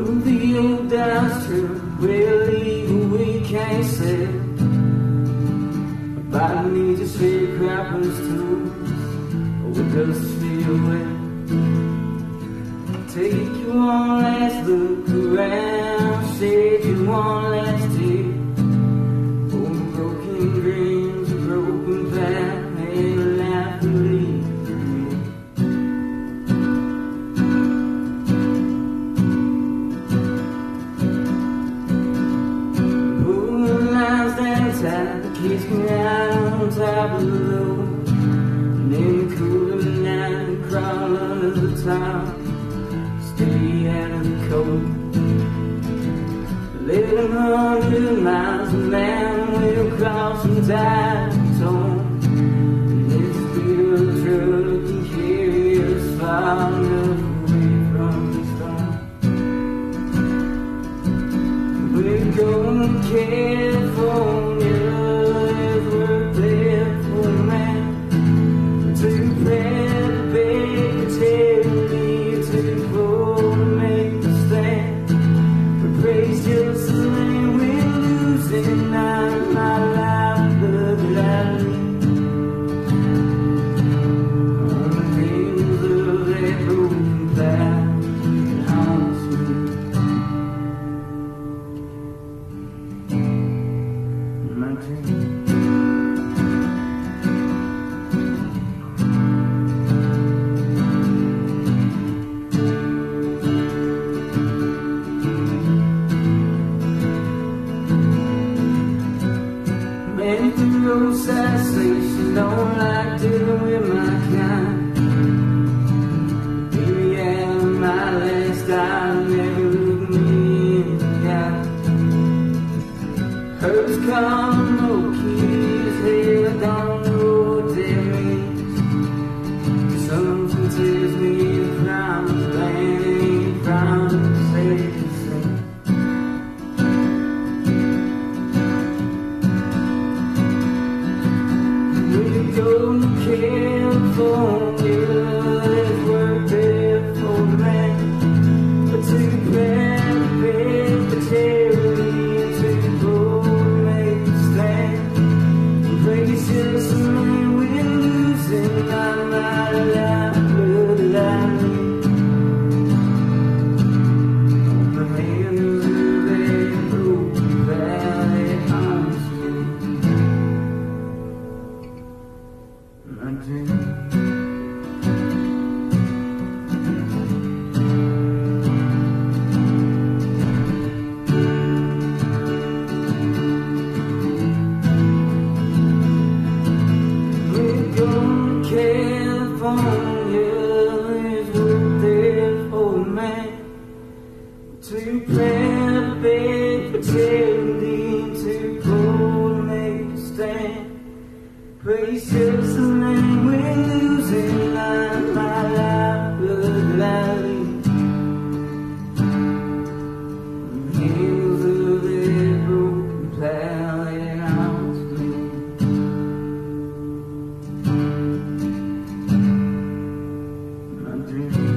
the old dance true, we'll leave, we can't say. Body needs a sharecropper's tools, with us to feel away. Take you one last look around, said you one last day. Oh, broken dreams, a broken path, and a life to lead. Kiss me out on top of the road, and in the cool of the night, crawl under the top, stay out of the cold. 1,100 miles, a man will cross from time to tone, and this bitter truck can carry us far enough away from the storm. We're going to California. Roadside station, don't like dealing with my kind. Baby, out of my last eye, never look me in the eye. Heard it's calling, no keys, hell, I don't know what that means. Something tells me the promised land ain't promised, safe to say. Go to California, there's work there for the man. But to prepare, Presbyterian, to go and make a stand. Gracious man, we're losing our life, blood alive. On the hands of that broken valley haunts my dream. We're going to California, there's work there for the man. To plant a bed, pretending to go and make a stand. Precious name, we're losing life, my life, blood valley. Hands of that broken plow that haunts me. My dream.